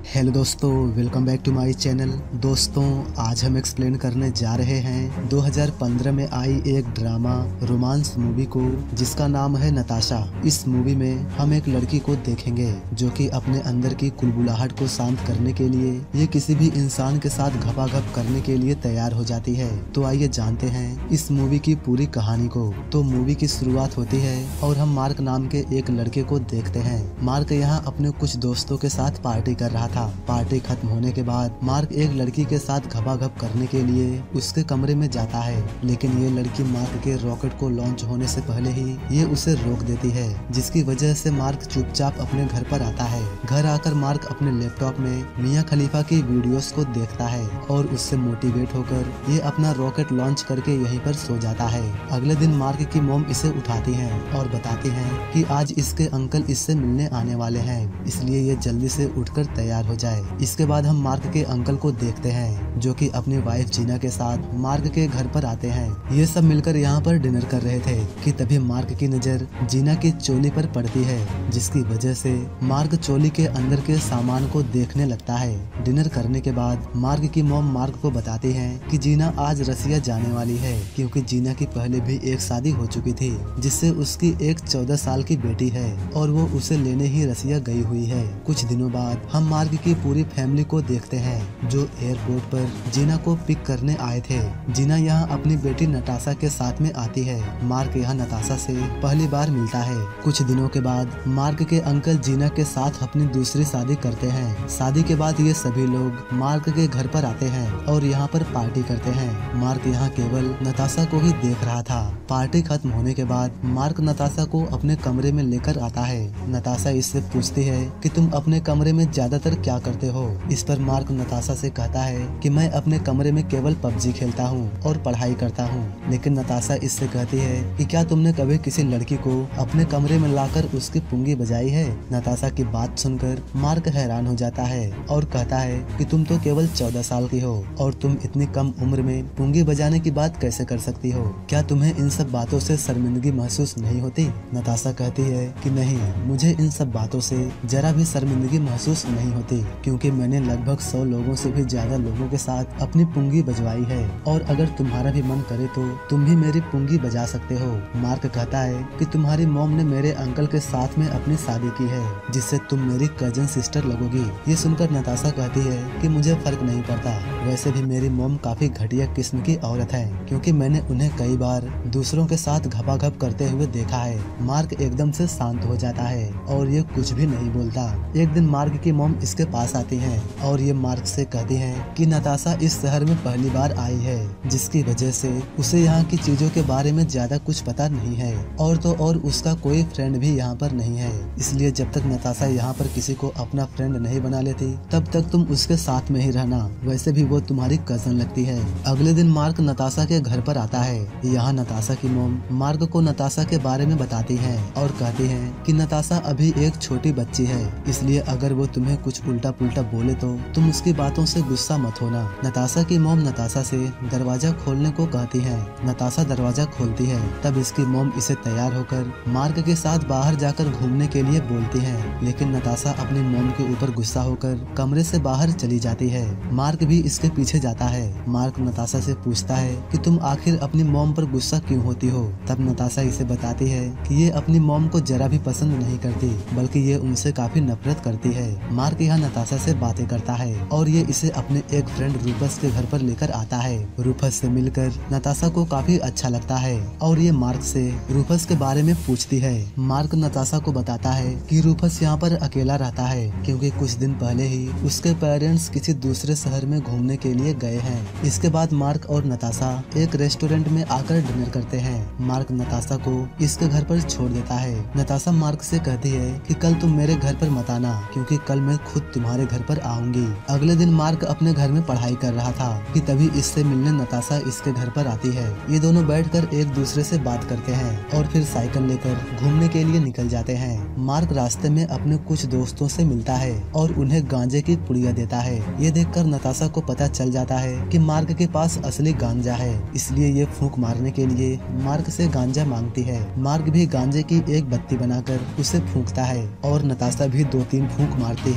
Hello दोस्तों, welcome back to my channel. दोस्तों, आज हम एक्सप्लेन करने जा रहे हैं 2015 में आई एक ड्रामा रोमांस मूवी को जिसका नाम है नताशा। इस मूवी में हम एक लड़की को देखेंगे जो कि अपने अंदर की कुलबुलाहट को शांत करने के लिए ये किसी भी इंसान के साथ घपाघप करने के लिए तैयार हो जाती है। तो आइए जानते हैं इस मूवी की पूरी कहानी को। तो मूवी की शुरुआत होती है और हम मार्क नाम के एक लड़के को देखते हैं। मार्क यहाँ अपने कुछ दोस्तों के साथ पार्टी कर रहा था। पार्टी खत्म होने के बाद मार्क एक लड़की के साथ घपाघप करने के लिए उसके कमरे में जाता है, लेकिन ये लड़की मार्क के रॉकेट को लॉन्च होने से पहले ही ये उसे रोक देती है, जिसकी वजह से मार्क चुपचाप अपने घर पर आता है। घर आकर मार्क अपने लैपटॉप में मियां खलीफा की वीडियोस को देखता है और उससे मोटिवेट होकर ये अपना रॉकेट लॉन्च करके यहीं पर सो जाता है। अगले दिन मार्क की मॉम इसे उठाती है और बताती है कि आज इसके अंकल इससे मिलने आने वाले हैं, इसलिए ये जल्दी से उठकर तैयार हो जाए। इसके बाद हम मार्क के अंकल को देखते हैं जो कि अपनी वाइफ जीना के साथ मार्क के घर पर आते हैं। ये सब मिलकर यहाँ पर डिनर कर रहे थे कि तभी मार्क की नजर जीना की चोली पर पड़ती है, जिसकी वजह से मार्क चोली के अंदर के सामान को देखने लगता है। डिनर करने के बाद मार्क की मॉम मार्क को बताती है कि जीना आज रसिया जाने वाली है, क्योंकि जीना की पहले भी एक शादी हो चुकी थी जिससे उसकी एक 14 साल की बेटी है और वो उसे लेने ही रसिया गई हुई है। कुछ दिनों बाद हम मार्क की पूरी फैमिली को देखते हैं जो एयरपोर्ट पर जीना को पिक करने आए थे। जीना यहाँ अपनी बेटी नताशा के साथ में आती है। मार्क यहाँ नताशा से पहली बार मिलता है। कुछ दिनों के बाद मार्क के अंकल जीना के साथ अपनी दूसरी शादी करते हैं। शादी के बाद ये सभी लोग मार्क के घर पर आते हैं और यहाँ पर पार्टी करते हैं। मार्क यहाँ केवल नताशा को ही देख रहा था। पार्टी खत्म होने के बाद मार्क नताशा को अपने कमरे में लेकर आता है। नताशा इससे पूछती है कि तुम अपने कमरे में ज्यादातर क्या करते हो। इस पर मार्क नताशा से कहता है कि मैं अपने कमरे में केवल पबजी खेलता हूँ और पढ़ाई करता हूँ। लेकिन नताशा इससे कहती है कि क्या तुमने कभी किसी लड़की को अपने कमरे में लाकर उसकी पुंगी बजाई है। नताशा की बात सुनकर मार्क हैरान हो जाता है और कहता है कि तुम तो केवल 14 साल की हो और तुम इतनी कम उम्र में पुंगी बजाने की बात कैसे कर सकती हो। क्या तुम्हें इन सब बातों से शर्मिंदगी महसूस नहीं होती। नताशा कहती है कि नहीं, मुझे इन सब बातों से जरा भी शर्मिंदगी महसूस नहीं होती, क्योंकि मैंने लगभग 100 लोगों से भी ज्यादा लोगों के साथ अपनी पुंगी बजवाई है और अगर तुम्हारा भी मन करे तो तुम भी मेरी पुंगी बजा सकते हो। मार्क कहता है कि तुम्हारी मॉम ने मेरे अंकल के साथ में अपनी शादी की है, जिससे तुम मेरी कजन सिस्टर लगोगी। ये सुनकर नताशा कहती है कि मुझे फर्क नहीं पड़ता, वैसे भी मेरी मॉम काफी घटिया किस्म की औरत है, क्योंकि मैंने उन्हें कई बार दूसरों के साथ घपाघप करते हुए देखा है। मार्क एकदम से शांत हो जाता है और ये कुछ भी नहीं बोलता। एक दिन मार्क की मॉम इसके पास आती है और ये मार्क से कहती है कि नताशा इस शहर में पहली बार आई है, जिसकी वजह से उसे यहाँ की चीजों के बारे में ज्यादा कुछ पता नहीं है और तो और उसका कोई फ्रेंड भी यहाँ पर नहीं है। इसलिए जब तक नताशा यहाँ पर किसी को अपना फ्रेंड नहीं बना लेती तब तक तुम उसके साथ में ही रहना, वैसे भी वो तुम्हारी कजन लगती है। अगले दिन मार्क नताशा के घर पर आता है। यहाँ नताशा की मॉम मार्क को नताशा के बारे में बताती है और कहती है कि नताशा अभी एक छोटी बच्ची है, इसलिए अगर वो तुम्हें कुछ उल्टा पुल्टा बोले तो तुम उसकी बातों से गुस्सा मत होना। नताशा की मॉम नताशा से दरवाजा खोलने को कहती है। नताशा दरवाजा खोलती है, तब इसकी मॉम इसे तैयार होकर मार्क के साथ बाहर जाकर घूमने के लिए बोलती है, लेकिन नताशा अपनी मॉम के ऊपर गुस्सा होकर कमरे से बाहर चली जाती है। मार्क भी इसके पीछे जाता है। मार्क नताशा से पूछता है कि तुम आखिर अपनी मॉम पर गुस्सा क्यों होती हो। तब नताशा इसे बताती है कि ये अपनी मॉम को जरा भी पसंद नहीं करती, बल्कि ये उनसे काफी नफरत करती है। मार्क यहाँ नताशा से बातें करता है और ये इसे अपने एक फ्रेंड रूपस के घर पर लेकर आता है। रूपस से मिलकर नताशा को काफी अच्छा लगता है और ये मार्क से रूपस के बारे में पूछती है। मार्क नताशा को बताता है कि रूपस यहाँ पर अकेला रहता है, क्योंकि कुछ दिन पहले ही उसके पेरेंट्स किसी दूसरे शहर में घूमने के लिए गए हैं। इसके बाद मार्क और नताशा एक रेस्टोरेंट में आकर डिनर करते हैं। मार्क नताशा को इसके घर पर छोड़ देता है। नताशा मार्क से कहती है कि कल तुम मेरे घर पर मत आना, क्योंकि कल मैं खुद तुम्हारे घर पर आऊंगी। अगले दिन मार्क अपने घर में पढ़ाई कर रहा था कि तभी इससे मिलने नताशा इसके घर पर आती है। ये दोनों बैठकर एक दूसरे से बात करते हैं और फिर साइकिल लेकर घूमने के लिए निकल जाते हैं। मार्क रास्ते में अपने कुछ दोस्तों से मिलता है और उन्हें गांजे की पुड़िया देता है। ये देखकर नताशा को पता चल जाता है कि मार्क के पास असली गांजा है, इसलिए ये फूंक मारने के लिए मार्क से गांजा मांगती है। मार्क भी गांजे की एक बत्ती बनाकर उसे फूंकता है और नताशा भी 2-3 फूंक मारती है।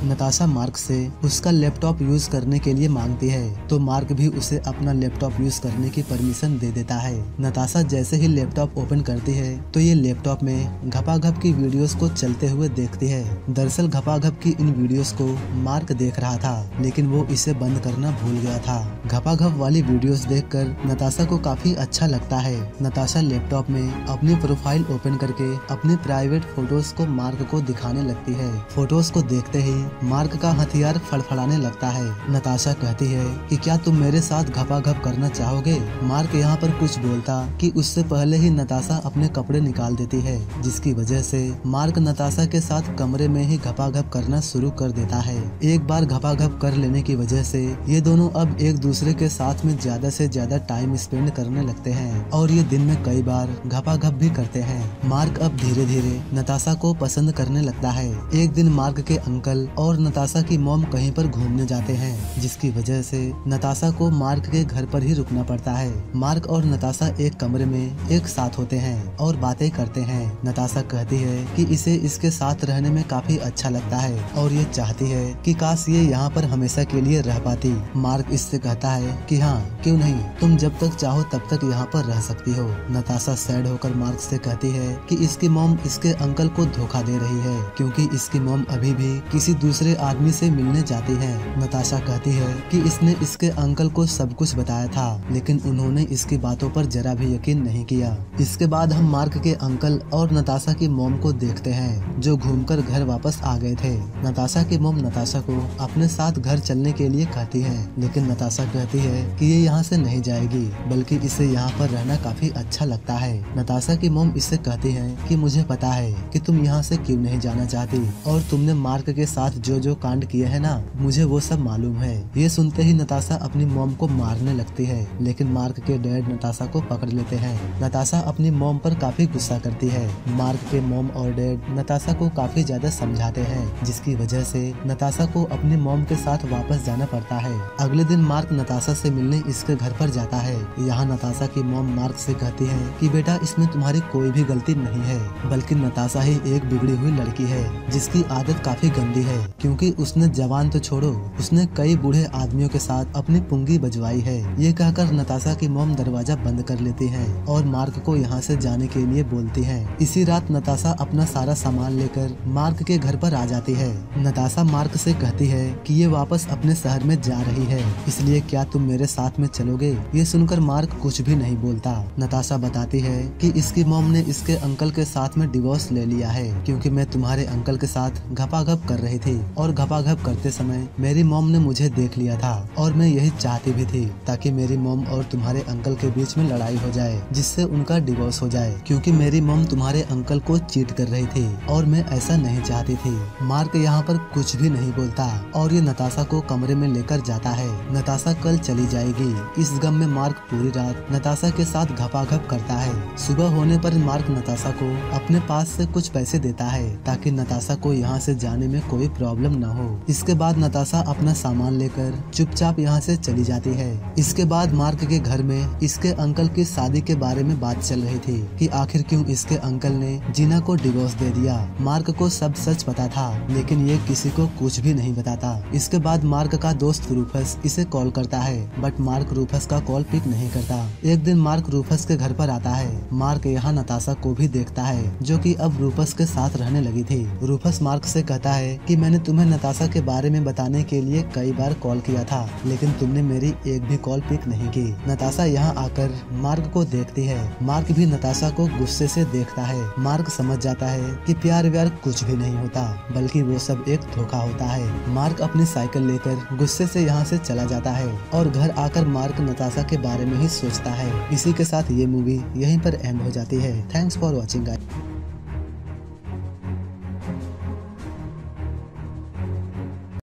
नताशा मार्क से उसका लैपटॉप यूज करने के लिए मांगती है तो मार्क भी उसे अपना लैपटॉप यूज करने की परमिशन दे देता है। नताशा जैसे ही लैपटॉप ओपन करती है तो ये लैपटॉप में घपाघप की वीडियोस को चलते हुए देखती है। दरअसल घपाघप की इन वीडियोस को मार्क देख रहा था, लेकिन वो इसे बंद करना भूल गया था। घपाघप वाली वीडियोस देखकर नताशा को काफी अच्छा लगता है। नताशा लैपटॉप में अपनी प्रोफाइल ओपन करके अपने प्राइवेट फोटोज को मार्क को दिखाने लगती है। फोटोज को देखते ही मार्क का हथियार फड़फड़ाने लगता है। नताशा कहती है कि क्या तुम मेरे साथ घपाघप करना चाहोगे। मार्क यहाँ पर कुछ बोलता कि उससे पहले ही नताशा अपने कपड़े निकाल देती है, जिसकी वजह से मार्क नताशा के साथ कमरे में ही घपाघप करना शुरू कर देता है। एक बार घपाघप कर लेने की वजह से ये दोनों अब एक दूसरे के साथ में ज्यादा से ज्यादा टाइम स्पेंड करने लगते हैं और ये दिन में कई बार घपाघप भी करते हैं। मार्क अब धीरे धीरे नताशा को पसंद करने लगता है। एक दिन मार्क के अंकल और नताशा की मॉम कहीं पर घूमने जाते हैं, जिसकी वजह से नताशा को मार्क के घर पर ही रुकना पड़ता है। मार्क और नताशा एक कमरे में एक साथ होते हैं और बातें करते हैं। नताशा कहती है कि इसे इसके साथ रहने में काफी अच्छा लगता है और ये चाहती है कि काश ये यहाँ पर हमेशा के लिए रह पाती। मार्क इससे कहता है कि हाँ, क्यों नहीं, तुम जब तक चाहो तब तक यहाँ पर रह सकती हो। नताशा सैड होकर मार्क से कहती है कि इसकी मॉम इसके अंकल को धोखा दे रही है, क्योंकि इसकी मॉम अभी भी किसी दूसरे आदमी से मिलने जाती है। नताशा कहती है कि इसने इसके अंकल को सब कुछ बताया था, लेकिन उन्होंने इसकी बातों पर जरा भी यकीन नहीं किया। इसके बाद हम मार्क के अंकल और नताशा की मॉम को देखते हैं, जो घूमकर घर वापस आ गए थे। नताशा की मॉम नताशा को अपने साथ घर चलने के लिए कहती है, लेकिन नताशा कहती है कि ये यहाँ से नहीं जाएगी, बल्कि इसे यहाँ पर रहना काफी अच्छा लगता है। नताशा की मॉम इससे कहती है कि मुझे पता है कि तुम यहाँ से क्यों नहीं जाना चाहती और तुमने मार्क के साथ जो जो कांड किए हैं ना, मुझे वो सब मालूम है। ये सुनते ही नताशा अपनी मॉम को मारने लगती है, लेकिन मार्क के डैड नताशा को पकड़ लेते हैं। नताशा अपनी मॉम पर काफी गुस्सा करती है। मार्क के मॉम और डैड नताशा को काफी ज्यादा समझाते हैं, जिसकी वजह से नताशा को अपनी मॉम के साथ वापस जाना पड़ता है। अगले दिन मार्क नताशा से मिलने इसके घर पर जाता है। यहाँ नताशा की मॉम मार्क से कहती है कि बेटा, इसमें तुम्हारी कोई भी गलती नहीं है, बल्कि नताशा ही एक बिगड़ी हुई लड़की है जिसकी आदत काफी गंदी है, क्योंकि उसने जवान तो छोड़ो, उसने कई बूढ़े आदमियों के साथ अपनी पुंगी बजवाई है। ये कहकर नताशा की मॉम दरवाजा बंद कर लेती है और मार्क को यहाँ से जाने के लिए बोलती है। इसी रात नताशा अपना सारा सामान लेकर मार्क के घर पर आ जाती है। नताशा मार्क से कहती है कि ये वापस अपने शहर में जा रही है, इसलिए क्या तुम मेरे साथ में चलोगे। ये सुनकर मार्क कुछ भी नहीं बोलता। नताशा बताती है कि इसकी मॉम ने इसके अंकल के साथ में डिवोर्स ले लिया है, क्योंकि मैं तुम्हारे अंकल के साथ घपाघप कर रही थी और घपाघप करते समय मेरी मॉम ने मुझे देख लिया था और मैं यही चाहती भी थी ताकि मेरी मॉम और तुम्हारे अंकल के बीच में लड़ाई हो जाए, जिससे उनका डिवोर्स हो जाए, क्योंकि मेरी मॉम तुम्हारे अंकल को चीट कर रही थी और मैं ऐसा नहीं चाहती थी। मार्क यहाँ पर कुछ भी नहीं बोलता और ये नताशा को कमरे में लेकर जाता है। नताशा कल चली जाएगी। इस गम में मार्क पूरी रात नताशा के साथ घपाघप करता है। सुबह होने पर मार्क नताशा को अपने पास से कुछ पैसे देता है ताकि नताशा को यहाँ से जाने में कोई प्रॉब्लम न हो। इसके बाद नताशा अपना सामान लेकर चुपचाप यहाँ से चली जाती है। इसके बाद मार्क के घर में इसके अंकल की शादी के बारे में बात चल रही थी कि आखिर क्यों इसके अंकल ने जीना को डिवोर्स दे दिया। मार्क को सब सच पता था, लेकिन ये किसी को कुछ भी नहीं बताता। इसके बाद मार्क का दोस्त रूफस इसे कॉल करता है, बट मार्क रूफस का कॉल पिक नहीं करता। एक दिन मार्क रूफस के घर पर आता है। मार्क यहाँ नताशा को भी देखता है, जो कि अब रूफस के साथ रहने लगी थी। रूफस मार्क से कहता है कि मैंने तुम्हें नताशा के बारे में बताने के लिए कई बार कॉल किया था, लेकिन तुमने मेरी एक भी कॉल पिक नहीं की। नताशा यहाँ आकर मार्क को देखती है। मार्क भी नताशा को गुस्से से देखता है। मार्क समझ जाता है कि प्यार व्यार कुछ भी नहीं होता, बल्कि वो सब एक धोखा होता है। मार्क अपनी साइकिल लेकर गुस्से से यहाँ से चला जाता है और घर आकर मार्क नताशा के बारे में ही सोचता है। इसी के साथ ये मूवी यहीं पर एंड हो जाती है। Thanks for watching guys.